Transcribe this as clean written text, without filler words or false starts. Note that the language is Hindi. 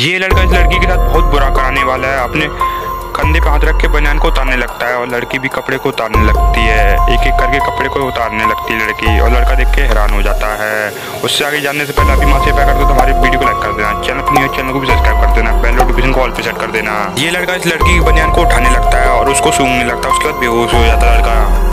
ये लड़का इस लड़की के साथ बहुत बुरा कराने वाला है। अपने कंधे पे हाथ रख के बनियान को उतारने लगता है और लड़की भी कपड़े को उतारने लगती है। एक एक करके कपड़े को उतारने लगती है लड़की, और लड़का देख के हैरान हो जाता है। उससे आगे जानने से पहले अभी माँ से प्यार करते तो हमारी वीडियो को लाइक कर देना, चैनल को भी सब्सक्राइब कर देना, बेल नोटिफिकेशन को ऑल पे सेट कर देना। ये लड़का इस लड़की की बनियान को उठाने लगता है और उसको सूंघने लगता है। उसके बाद बेहोश हो जाता है लड़का।